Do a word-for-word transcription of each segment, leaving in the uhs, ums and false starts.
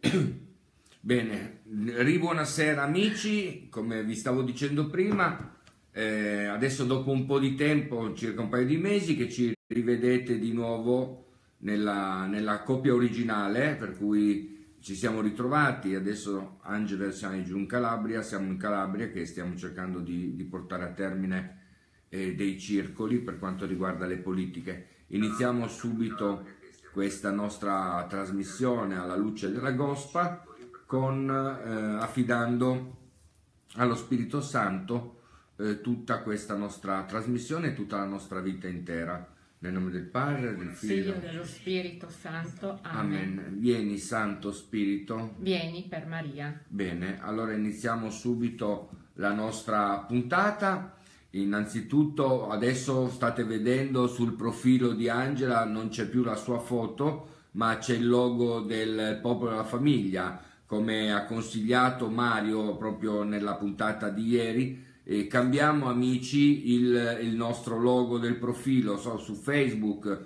Bene, ribuonasera amici, come vi stavo dicendo prima, eh, adesso dopo un po' di tempo, circa un paio di mesi, che ci rivedete di nuovo nella, nella coppia originale, per cui ci siamo ritrovati. Adesso Angela e siamo giù in Calabria, siamo in Calabria che stiamo cercando di, di portare a termine eh, dei circoli per quanto riguarda le politiche. Iniziamo subito questa nostra trasmissione alla luce della Gospa con eh, affidando allo Spirito Santo eh, tutta questa nostra trasmissione e tutta la nostra vita intera. Nel nome del Padre, del Figlio e dello Spirito Santo. Amen. Amen. Vieni Santo Spirito. Vieni per Maria. Bene, allora iniziamo subito la nostra puntata. Innanzitutto adesso state vedendo sul profilo di Angela non c'è più la sua foto, ma c'è il logo del Popolo della Famiglia, come ha consigliato Mario proprio nella puntata di ieri. E cambiamo amici il, il nostro logo del profilo, so, su Facebook,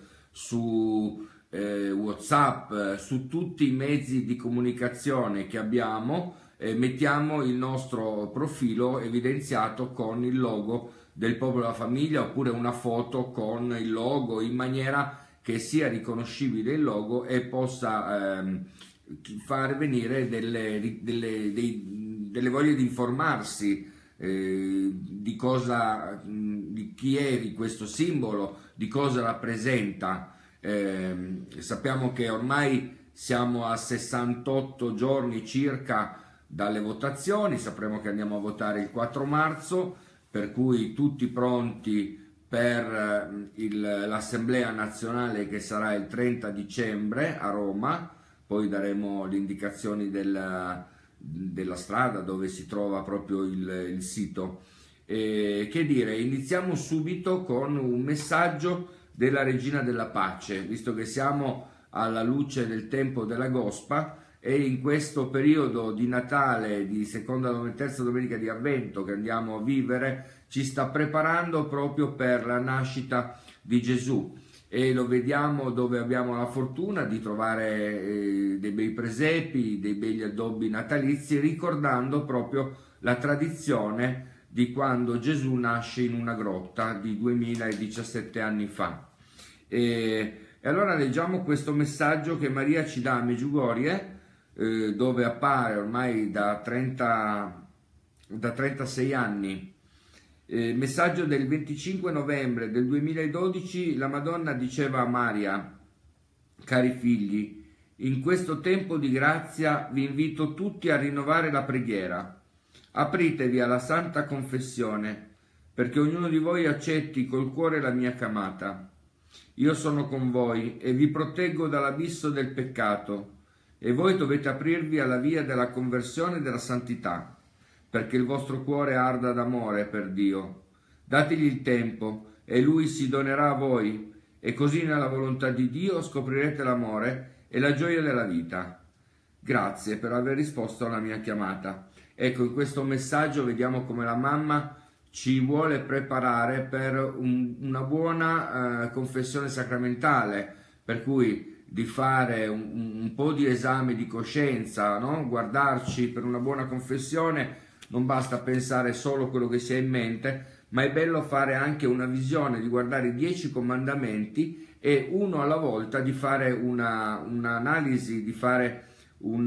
su eh, WhatsApp, su tutti i mezzi di comunicazione che abbiamo. Eh, mettiamo il nostro profilo evidenziato con il logo del Popolo della Famiglia, oppure una foto con il logo, in maniera che sia riconoscibile il logo e possa ehm, far venire delle, delle, dei, delle voglie di informarsi eh, di cosa, di chi è questo simbolo, di cosa rappresenta. Eh, sappiamo che ormai siamo a sessantotto giorni circa dalle votazioni, sapremo che andiamo a votare il quattro marzo, per cui tutti pronti per l'Assemblea Nazionale che sarà il trenta dicembre a Roma. Poi daremo le indicazioni della, della strada dove si trova proprio il, il sito. E, che dire, iniziamo subito con un messaggio della Regina della Pace, visto che siamo alla luce del tempo della Gospa. E in questo periodo di Natale, di seconda e terza domenica di Avvento che andiamo a vivere, ci sta preparando proprio per la nascita di Gesù, e lo vediamo dove abbiamo la fortuna di trovare eh, dei bei presepi, dei begli addobbi natalizi, ricordando proprio la tradizione di quando Gesù nasce in una grotta di duemiladiciassette anni fa. E, e allora leggiamo questo messaggio che Maria ci dà a Medjugorje, Eh, dove appare ormai da, trenta, da trentasei anni. Eh, messaggio del venticinque novembre del duemiladodici. La Madonna diceva a Maria: cari figli, in questo tempo di grazia vi invito tutti a rinnovare la preghiera. Apritevi alla Santa Confessione, perché ognuno di voi accetti col cuore la mia chiamata. Io sono con voi e vi proteggo dall'abisso del peccato, e voi dovete aprirvi alla via della conversione e della santità, perché il vostro cuore arda d'amore per Dio. Dategli il tempo e Lui si donerà a voi, e così nella volontà di Dio scoprirete l'amore e la gioia della vita. Grazie per aver risposto alla mia chiamata. Ecco, in questo messaggio vediamo come la mamma ci vuole preparare per un, una buona eh, confessione sacramentale, per cui di fare un, un po' di esame di coscienza, no? Guardarci per una buona confessione. Non basta pensare solo quello che si ha in mente, ma è bello fare anche una visione, di guardare i dieci comandamenti e uno alla volta di fare una, un'analisi, di fare un,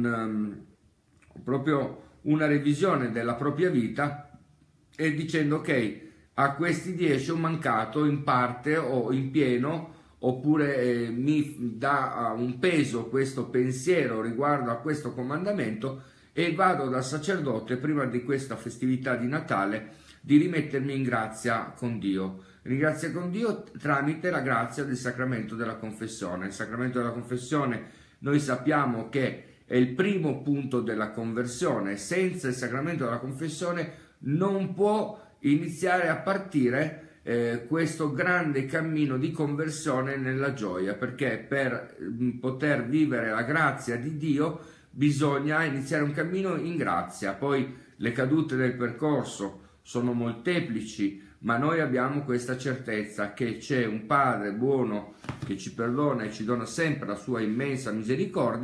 um, proprio una revisione della propria vita, e dicendo ok, a questi dieci ho mancato in parte o in pieno, oppure eh, mi dà uh, un peso questo pensiero riguardo a questo comandamento, e vado dal sacerdote prima di questa festività di Natale di rimettermi in grazia con Dio. Ringrazia con Dio tramite la grazia del sacramento della confessione. Il sacramento della confessione noi sappiamo che è il primo punto della conversione. Senza il sacramento della confessione non può iniziare a partire Eh, questo grande cammino di conversione nella gioia, perché per mh, poter vivere la grazia di Dio bisogna iniziare un cammino in grazia. Poi le cadute del percorso sono molteplici, ma noi abbiamo questa certezza che c'è un Padre buono che ci perdona e ci dona sempre la sua immensa misericordia,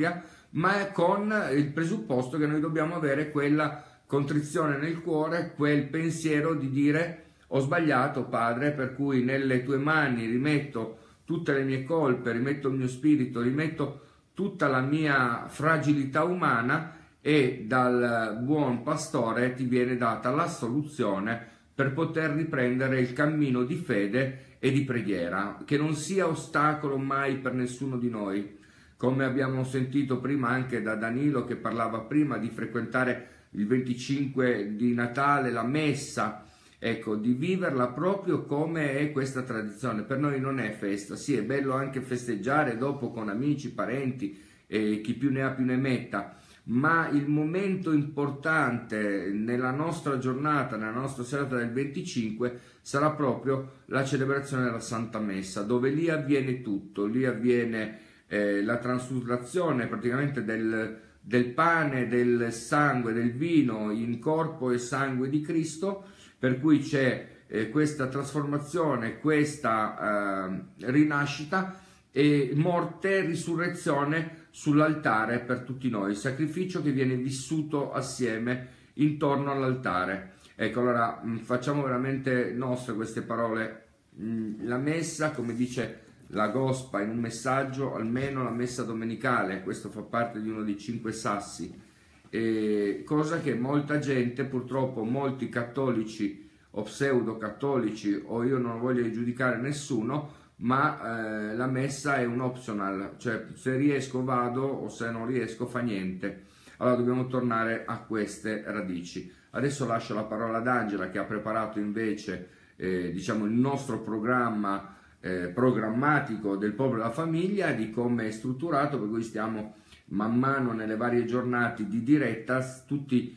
ma con il presupposto che noi dobbiamo avere quella contrizione nel cuore, quel pensiero di dire: ho sbagliato, Padre, per cui nelle tue mani rimetto tutte le mie colpe, rimetto il mio spirito, rimetto tutta la mia fragilità umana, e dal buon pastore ti viene data la soluzione per poter riprendere il cammino di fede e di preghiera, che non sia ostacolo mai per nessuno di noi, come abbiamo sentito prima anche da Danilo, che parlava prima di frequentare il venticinque di Natale, la messa, ecco, di viverla proprio come è questa tradizione. Per noi non è festa, sì, è bello anche festeggiare dopo con amici, parenti, e chi più ne ha più ne metta, ma il momento importante nella nostra giornata, nella nostra serata del venticinque, sarà proprio la celebrazione della Santa Messa, dove lì avviene tutto, lì avviene eh, la trasfusione praticamente del, del pane, del sangue, del vino in corpo e sangue di Cristo, per cui c'è eh, questa trasformazione, questa eh, rinascita e morte e risurrezione sull'altare per tutti noi, sacrificio che viene vissuto assieme intorno all'altare. Ecco, allora mh, facciamo veramente nostre queste parole. Mh, la messa, come dice la Gospa in un messaggio, almeno la messa domenicale, questo fa parte di uno dei cinque sassi, eh, cosa che molta gente, purtroppo molti cattolici o pseudo cattolici, o io non voglio giudicare nessuno, ma eh, la messa è un optional, cioè se riesco vado, o se non riesco fa niente. Allora dobbiamo tornare a queste radici. Adesso lascio la parola ad Angela, che ha preparato invece eh, diciamo il nostro programma eh, programmatico del Popolo della Famiglia, di come è strutturato, per cui stiamo man mano nelle varie giornate di diretta tutti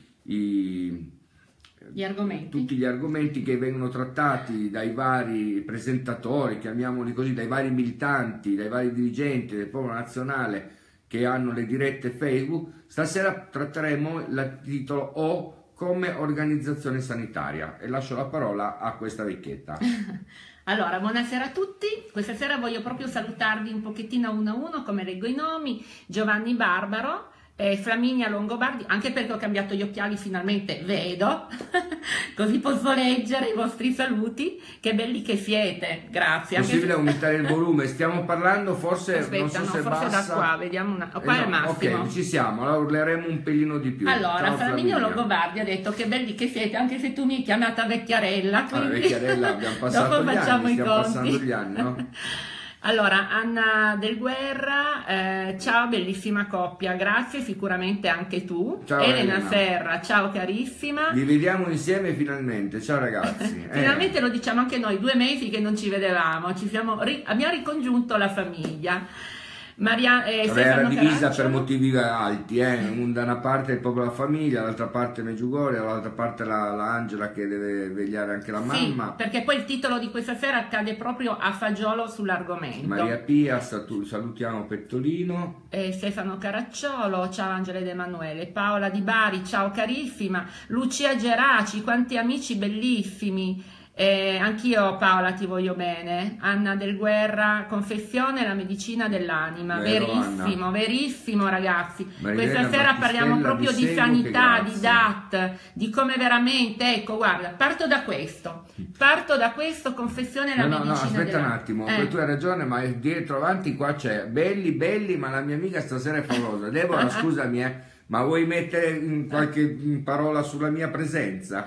i Gli argomenti. tutti gli argomenti che vengono trattati dai vari presentatori, chiamiamoli così, dai vari militanti, dai vari dirigenti del Popolo Nazionale che hanno le dirette Facebook. Stasera tratteremo il titolo O come organizzazione sanitaria, e lascio la parola a questa vecchietta. Allora, buonasera a tutti. Questa sera voglio proprio salutarvi un pochettino uno a uno, come leggo i nomi: Giovanni Barbaro, Eh, Flaminia Longobardi, anche perché ho cambiato gli occhiali, finalmente vedo, così posso leggere i vostri saluti. Che belli che siete, grazie. Possibile aumentare il volume? Stiamo parlando forse, Aspetta, non so no, se forse bassa. da qua, vediamo una... qua eh è il no, massimo. ok, ci siamo, allora urleremo un pelino di più. Allora, Ciao, Flaminio Flaminia. Longobardi ha detto: che belli che siete, anche se tu mi hai chiamata vecchiarella, Allora, quindi vecchiarella, abbiamo passato dopo gli facciamo anni, i stiamo conti. passando gli anni, no? Allora, Anna Del Guerra, eh, ciao bellissima coppia, grazie, sicuramente anche tu. Ciao, Elena Elena. Serra, ciao carissima. Vi vediamo insieme finalmente, ciao ragazzi. Eh, Finalmente lo diciamo anche noi, due mesi che non ci vedevamo, ci siamo ri- abbiamo ricongiunto la famiglia. Maria, eh, Vabbè, era Stefano divisa Caracciolo. per motivi alti, eh? Un, da una parte il popolo della famiglia, dall'altra parte Meggiugorie, dall'altra parte la, la Angela che deve vegliare anche la mamma. Sì, perché poi il titolo di questa sera cade proprio a fagiolo sull'argomento. Maria Pia, satu- salutiamo Pettolino. Eh, Stefano Caracciolo, ciao Angela ed Emanuele. Paola Di Bari, ciao carissima. Lucia Geraci, quanti amici bellissimi. Eh, anch'io Paola ti voglio bene. Anna Del Guerra, confessione, la medicina dell'anima. Vero, verissimo, Anna. verissimo ragazzi. Marilena Questa sera parliamo Battistella, proprio vi di seguo, sanità, che di grazie. D A T, di come veramente, ecco guarda, parto da questo, parto da questo, confessione, la No, no, no, medicina aspetta un della- attimo, Eh. tu hai ragione, ma dietro avanti qua c'è belli, belli, ma la mia amica stasera è favolosa. Deborah, scusami, eh, ma vuoi mettere mm, qualche mm, parola sulla mia presenza?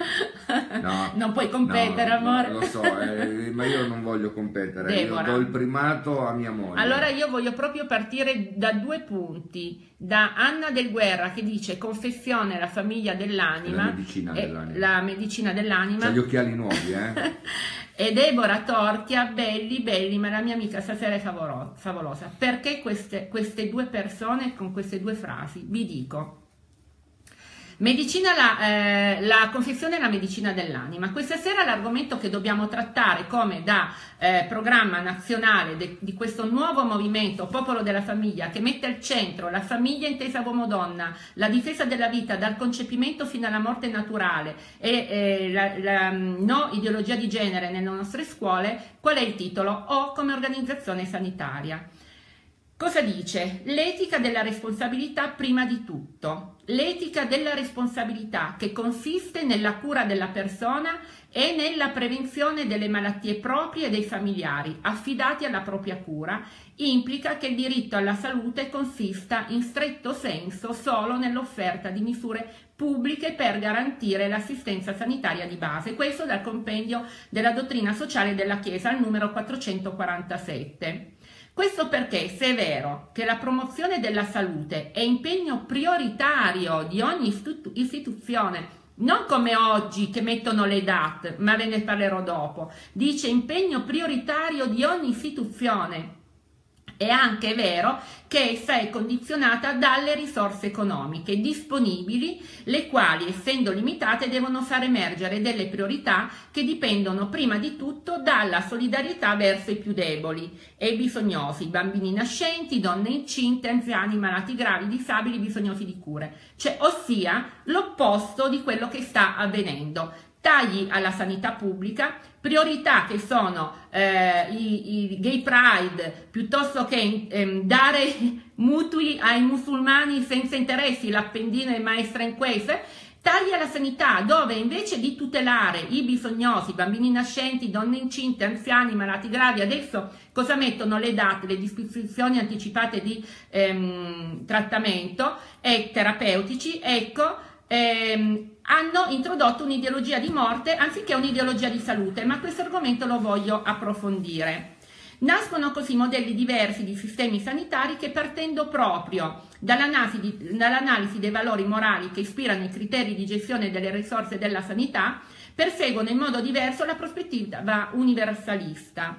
No, Non puoi competere, no, amore. Lo so, eh, ma io non voglio competere, io Deborah. do il primato a mia moglie. Allora io voglio proprio partire da due punti, da Anna Del Guerra che dice confessione, la famiglia dell'anima, La medicina e- dell'anima. la medicina dell'anima. C'ha gli occhiali nuovi, eh? E Deborah Torchia, belli, belli, ma la mia amica stasera è favolo- favolosa. Perché queste, queste due persone con queste due frasi? Vi dico. Medicina, la, eh, la confessione e la medicina dell'anima. Questa sera l'argomento che dobbiamo trattare come da eh, programma nazionale de, di questo nuovo movimento Popolo della Famiglia, che mette al centro la famiglia intesa uomo-donna, la difesa della vita dal concepimento fino alla morte naturale e eh, la, la no ideologia di genere nelle nostre scuole. Qual è il titolo? O come organizzazione sanitaria. Cosa dice? L'etica della responsabilità prima di tutto. L'etica della responsabilità che consiste nella cura della persona e nella prevenzione delle malattie proprie e dei familiari affidati alla propria cura, implica che il diritto alla salute consista in stretto senso solo nell'offerta di misure pubbliche per garantire l'assistenza sanitaria di base. Questo dal compendio della dottrina sociale della Chiesa al numero quattrocentoquarantasette. Questo perché, se è vero che la promozione della salute è impegno prioritario di ogni istitu- istituzione, non come oggi che mettono le D A T, ma ve ne parlerò dopo, dice impegno prioritario di ogni istituzione, è anche vero che essa è condizionata dalle risorse economiche disponibili, le quali, essendo limitate, devono far emergere delle priorità che dipendono prima di tutto dalla solidarietà verso i più deboli e bisognosi, bambini nascenti, donne incinte, anziani, malati gravi, disabili, bisognosi di cure, cioè ossia l'opposto di quello che sta avvenendo. Tagli alla sanità pubblica, priorità che sono eh, i, i gay pride piuttosto che eh, dare mutui ai musulmani senza interessi, l'Appendino e maestra inquese, tagli alla sanità dove invece di tutelare i bisognosi, bambini nascenti, donne incinte, anziani, malati gravi, adesso cosa mettono? Le date, le disposizioni anticipate di ehm, trattamento e terapeutici, ecco, ehm, hanno introdotto un'ideologia di morte anziché un'ideologia di salute, ma questo argomento lo voglio approfondire. Nascono così modelli diversi di sistemi sanitari che, partendo proprio dall'analisi, di, dall'analisi dei valori morali che ispirano i criteri di gestione delle risorse della sanità, perseguono in modo diverso la prospettiva universalista.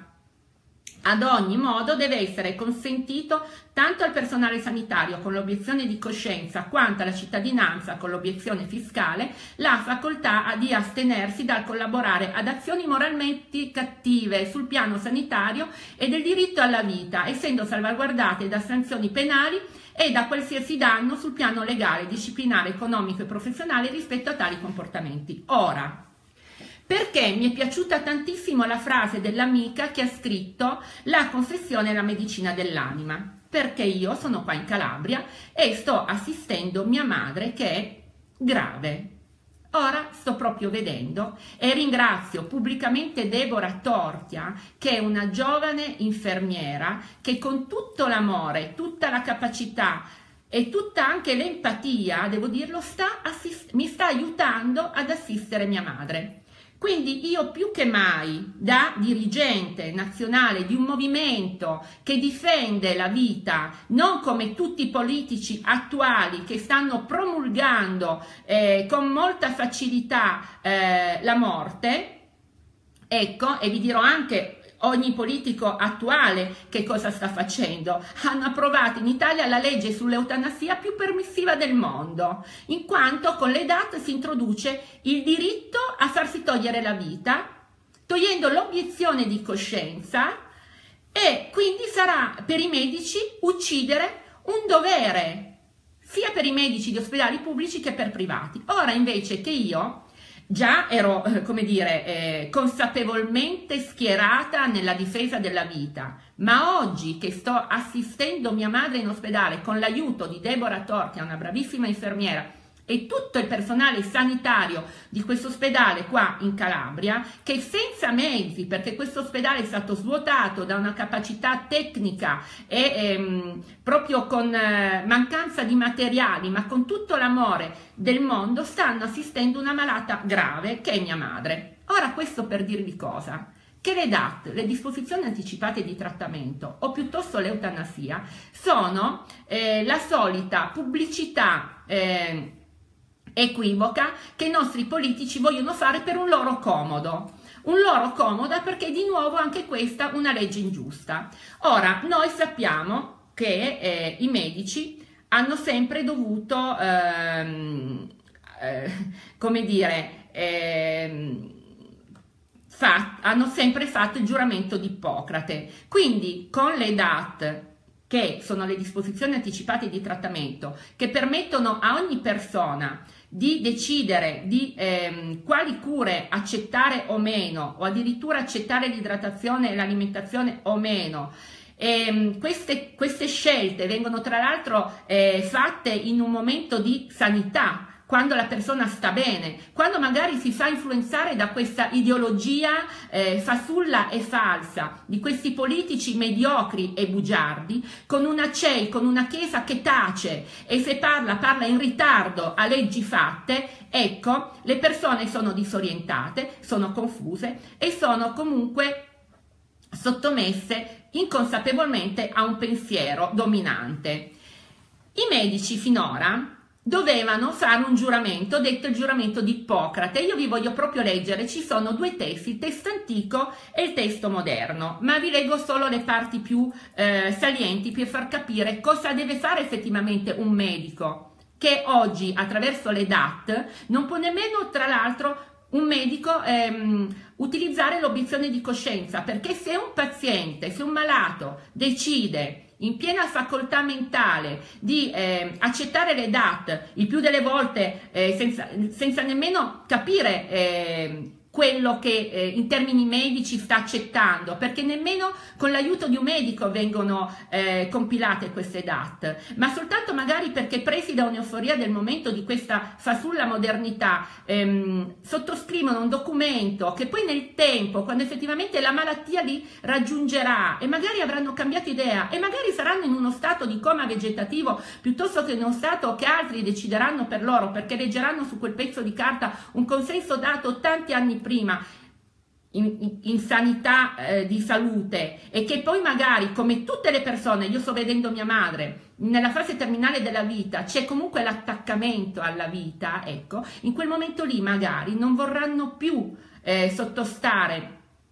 Ad ogni modo deve essere consentito tanto al personale sanitario con l'obiezione di coscienza quanto alla cittadinanza con l'obiezione fiscale la facoltà di astenersi dal collaborare ad azioni moralmente cattive sul piano sanitario e del diritto alla vita, essendo salvaguardate da sanzioni penali e da qualsiasi danno sul piano legale, disciplinare, economico e professionale rispetto a tali comportamenti. Ora, perché mi è piaciuta tantissimo la frase dell'amica che ha scritto la confessione e la medicina dell'anima? Perché io sono qua in Calabria e sto assistendo mia madre che è grave. Ora sto proprio vedendo e ringrazio pubblicamente Deborah Torchia, che è una giovane infermiera che con tutto l'amore, tutta la capacità e tutta anche l'empatia, devo dirlo, sta assist- mi sta aiutando ad assistere mia madre. Quindi io più che mai, da dirigente nazionale di un movimento che difende la vita, non come tutti i politici attuali che stanno promulgando eh, con molta facilità eh, la morte, ecco, e vi dirò anche ogni politico attuale che cosa sta facendo. Hanno approvato in Italia la legge sull'eutanasia più permissiva del mondo, in quanto con le D A T si introduce il diritto a farsi togliere la vita, togliendo l'obiezione di coscienza, e quindi sarà per i medici uccidere un dovere, sia per i medici di ospedali pubblici che per privati. Ora invece che io già ero, eh, come dire, eh, consapevolmente schierata nella difesa della vita, ma oggi che sto assistendo mia madre in ospedale con l'aiuto di Deborah Torchia, una bravissima infermiera, e tutto il personale sanitario di questo ospedale qua in Calabria, che senza mezzi, perché questo ospedale è stato svuotato da una capacità tecnica e ehm, proprio con eh, mancanza di materiali, ma con tutto l'amore del mondo, stanno assistendo una malata grave che è mia madre. Ora, questo per dirvi cosa? Che le D A T, le disposizioni anticipate di trattamento, o piuttosto l'eutanasia, sono eh, la solita pubblicità eh, equivoca che i nostri politici vogliono fare per un loro comodo. Un loro comoda perché di nuovo anche questa una legge ingiusta. Ora, noi sappiamo che eh, i medici hanno sempre dovuto, ehm, eh, come dire, ehm, fa, hanno sempre fatto il giuramento di Ippocrate. Quindi con le D A T, che sono le disposizioni anticipate di trattamento, che permettono a ogni persona di decidere di ehm, quali cure accettare o meno, o addirittura accettare l'idratazione e l'alimentazione o meno, E queste, queste scelte vengono tra l'altro eh, fatte in un momento di sanità, quando la persona sta bene, quando magari si fa influenzare da questa ideologia eh, fasulla e falsa di questi politici mediocri e bugiardi, con una C E I, con una Chiesa che tace e se parla, parla in ritardo a leggi fatte. Ecco, le persone sono disorientate, sono confuse e sono comunque sottomesse inconsapevolmente a un pensiero dominante. I medici finora dovevano fare un giuramento, detto il giuramento di Ippocrate. Io vi voglio proprio leggere, ci sono due testi, il testo antico e il testo moderno, ma vi leggo solo le parti più eh, salienti per far capire cosa deve fare effettivamente un medico, che oggi attraverso le D A T non può nemmeno, tra l'altro, un medico ehm, utilizzare l'obiezione di coscienza, perché se un paziente, se un malato decide in piena facoltà mentale di eh, accettare le D A T, il più delle volte eh, senza, senza nemmeno capire eh, quello che eh, in termini medici sta accettando, perché nemmeno con l'aiuto di un medico vengono eh, compilate queste D A T, ma soltanto magari perché presi da un'euforia del momento di questa fasulla modernità ehm, sottoscrivono un documento che poi nel tempo, quando effettivamente la malattia li raggiungerà e magari avranno cambiato idea e magari saranno in uno stato di coma vegetativo piuttosto che in uno stato che altri decideranno per loro, perché leggeranno su quel pezzo di carta un consenso dato tanti anni prima in, in, in sanità eh, di salute, e che poi magari, come tutte le persone, io sto vedendo mia madre nella fase terminale della vita, c'è comunque l'attaccamento alla vita, ecco, in quel momento lì magari non vorranno più eh, sottostare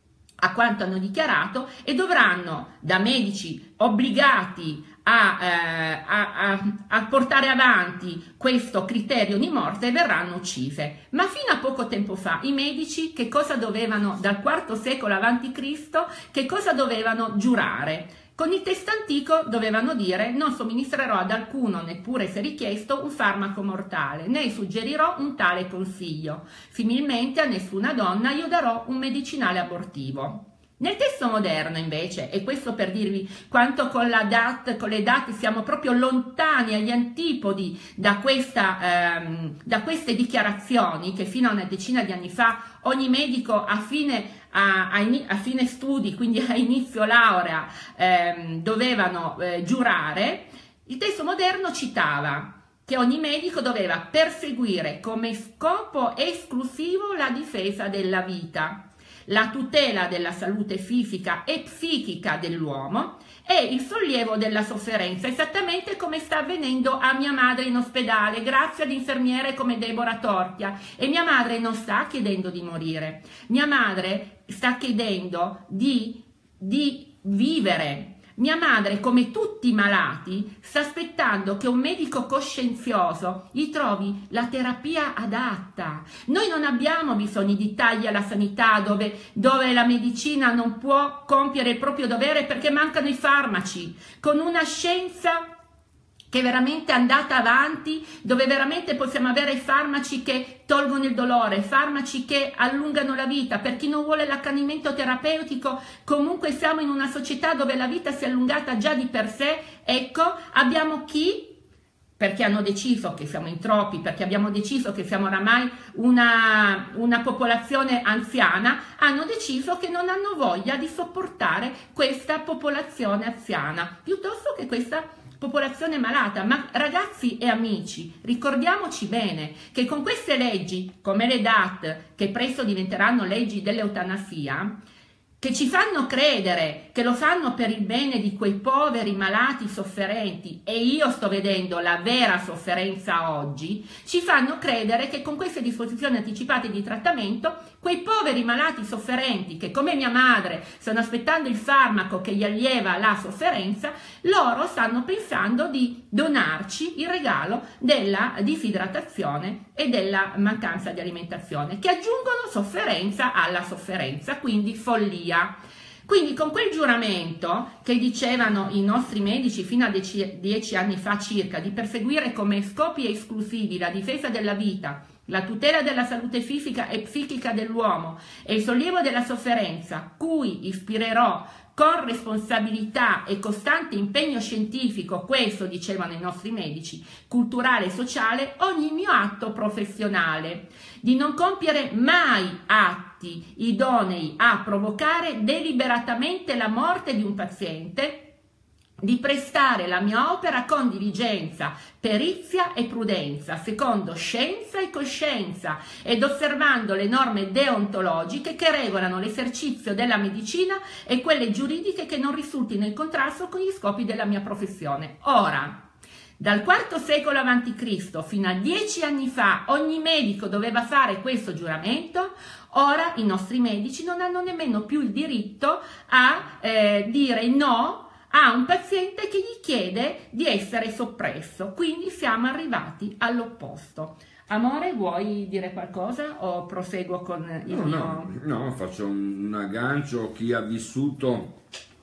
a quanto hanno dichiarato e dovranno, da medici obbligati A, eh, a, a, a portare avanti questo criterio di morte, verranno uccise. Ma fino a poco tempo fa i medici che cosa dovevano, dal quarto secolo avanti Cristo, che cosa dovevano giurare? Con il testo antico dovevano dire: non somministrerò ad alcuno, neppure se richiesto, un farmaco mortale, né suggerirò un tale consiglio. Similmente a nessuna donna io darò un medicinale abortivo. Nel testo moderno invece, e questo per dirvi quanto con la D A T, con le D A T siamo proprio lontani, agli antipodi da, questa, ehm, da queste dichiarazioni che fino a una decina di anni fa ogni medico a fine, a, a, a fine studi, quindi a inizio laurea, ehm, dovevano eh, giurare. Il testo moderno citava che ogni medico doveva perseguire come scopo esclusivo la difesa della vita, la tutela della salute fisica e psichica dell'uomo e il sollievo della sofferenza, esattamente come sta avvenendo a mia madre in ospedale, grazie ad infermiere come Deborah Torchia. E mia madre non sta chiedendo di morire, mia madre sta chiedendo di, di vivere. Mia madre, come tutti i malati, sta aspettando che un medico coscienzioso gli trovi la terapia adatta. Noi non abbiamo bisogno di tagli alla sanità dove, dove la medicina non può compiere il proprio dovere perché mancano i farmaci. Con una scienza che è veramente andata avanti, dove veramente possiamo avere farmaci che tolgono il dolore, farmaci che allungano la vita. Per chi non vuole l'accanimento terapeutico, comunque siamo in una società dove la vita si è allungata già di per sé. Ecco, abbiamo chi, perché hanno deciso che siamo in troppi, perché abbiamo deciso che siamo oramai una, una popolazione anziana, hanno deciso che non hanno voglia di sopportare questa popolazione anziana, piuttosto che questa popolazione malata. Ma ragazzi e amici, ricordiamoci bene che con queste leggi, come le D A T, che presto diventeranno leggi dell'eutanasia, che ci fanno credere che lo fanno per il bene di quei poveri malati sofferenti, e io sto vedendo la vera sofferenza oggi, ci fanno credere che con queste disposizioni anticipate di trattamento quei poveri malati sofferenti che, come mia madre, stanno aspettando il farmaco che gli allieva la sofferenza, loro stanno pensando di donarci il regalo della disidratazione e della mancanza di alimentazione, che aggiungono sofferenza alla sofferenza, quindi follia. Quindi con quel giuramento che dicevano i nostri medici fino a dieci, dieci anni fa circa, di perseguire come scopi esclusivi la difesa della vita, la tutela della salute fisica e psichica dell'uomo e il sollievo della sofferenza, cui ispirerò con responsabilità e costante impegno scientifico, questo dicevano i nostri medici, culturale e sociale, ogni mio atto professionale, di non compiere mai atti idonei a provocare deliberatamente la morte di un paziente, di prestare la mia opera con diligenza, perizia e prudenza, secondo scienza e coscienza ed osservando le norme deontologiche che regolano l'esercizio della medicina e quelle giuridiche che non risultino in contrasto con gli scopi della mia professione. Ora, dal quarto secolo avanti Cristo fino a dieci anni fa ogni medico doveva fare questo giuramento. Ora i nostri medici non hanno nemmeno più il diritto a eh, dire no a un paziente che gli chiede di essere soppresso. Quindi siamo arrivati all'opposto. Amore, vuoi dire qualcosa o proseguo con il no, mio... No, no, faccio un, un aggancio. Chi ha vissuto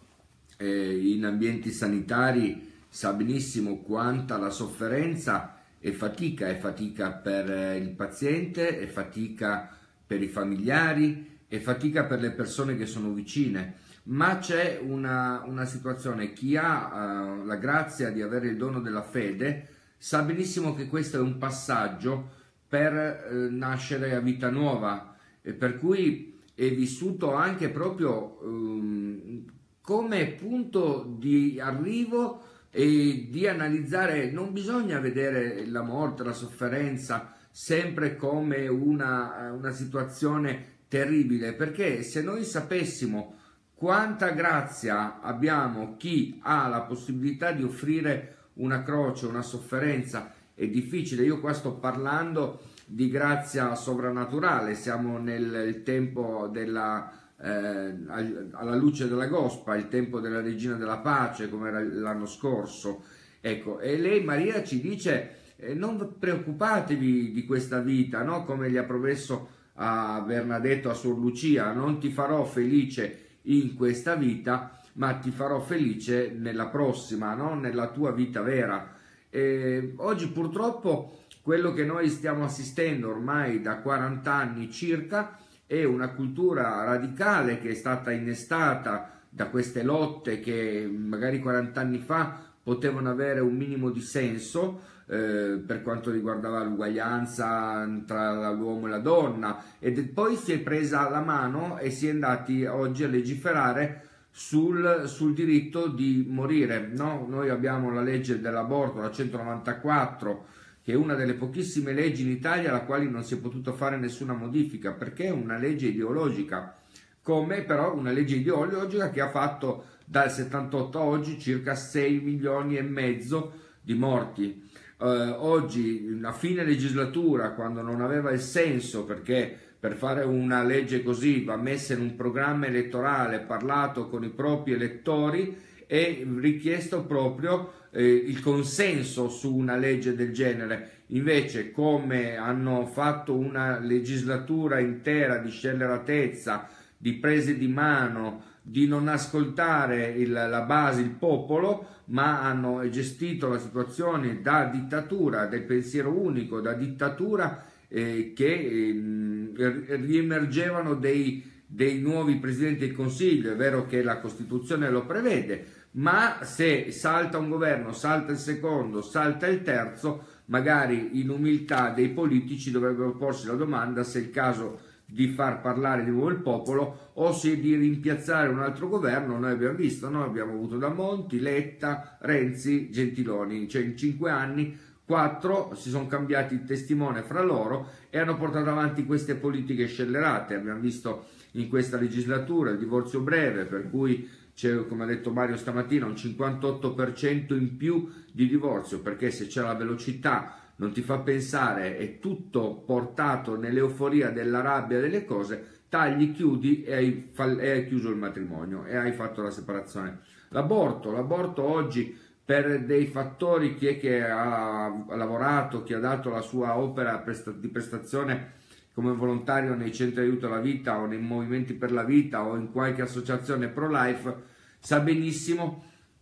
eh, in ambienti sanitari sa benissimo quanta la sofferenza è fatica, è fatica per eh, il paziente, è fatica per i familiari, è fatica per le persone che sono vicine. Ma c'è una, una situazione, chi ha uh, la grazia di avere il dono della fede sa benissimo che questo è un passaggio per uh, nascere a vita nuova, e per cui è vissuto anche proprio um, come punto di arrivo e di analizzare. Non bisogna vedere la morte, la sofferenza sempre come una, una situazione terribile, perché se noi sapessimo quanta grazia abbiamo chi ha la possibilità di offrire una croce, una sofferenza, è difficile. Io qua sto parlando di grazia sovrannaturale, siamo nel tempo della, eh, alla luce della Gospa, il tempo della Regina della Pace, come era l'anno scorso. Ecco, e lei, Maria, ci dice eh, non preoccupatevi di questa vita, no? Come gli ha promesso a Bernadetto, a Sor Lucia, non ti farò felice in questa vita, ma ti farò felice nella prossima, no? Nella tua vita vera. E oggi purtroppo quello che noi stiamo assistendo ormai da quaranta anni circa è una cultura radicale che è stata innestata da queste lotte che magari quaranta anni fa potevano avere un minimo di senso eh, per quanto riguardava l'uguaglianza tra l'uomo e la donna, ed poi si è presa la mano e si è andati oggi a legiferare sul, sul diritto di morire, no? Noi abbiamo la legge dell'aborto, la centonovantaquattro, che è una delle pochissime leggi in Italia alla quale non si è potuto fare nessuna modifica, perché è una legge ideologica, come però una legge ideologica che ha fatto dal settantotto a oggi circa sei milioni e mezzo di morti. Eh, oggi, a fine legislatura, quando non aveva il senso, perché per fare una legge così va messa in un programma elettorale, parlato con i propri elettori, è richiesto proprio eh, il consenso su una legge del genere. Invece, come hanno fatto una legislatura intera di scelleratezza, di prese di mano, di non ascoltare il, la base, il popolo, ma hanno gestito la situazione da dittatura, del pensiero unico, da dittatura eh, che eh, riemergevano dei, dei nuovi presidenti del Consiglio. È vero che la Costituzione lo prevede, ma se salta un governo, salta il secondo, salta il terzo, magari in umiltà dei politici dovrebbero porsi la domanda se è il caso di far parlare di nuovo il popolo o se di rimpiazzare un altro governo. Noi abbiamo visto, noi abbiamo avuto da Monti, Letta, Renzi, Gentiloni, cioè in cinque anni quattro si sono cambiati il testimone fra loro e hanno portato avanti queste politiche scellerate. Abbiamo visto in questa legislatura il divorzio breve, per cui c'è, come ha detto Mario stamattina, un cinquantotto per cento in più di divorzio, perché se c'è la velocità non ti fa pensare, è tutto portato nell'euforia della rabbia delle cose, tagli, chiudi e hai, e hai chiuso il matrimonio e hai fatto la separazione. L'aborto, l'aborto oggi per dei fattori, chi è che ha lavorato, chi ha dato la sua opera di prestazione come volontario nei centri di aiuto alla vita o nei movimenti per la vita o in qualche associazione pro-life, sa benissimo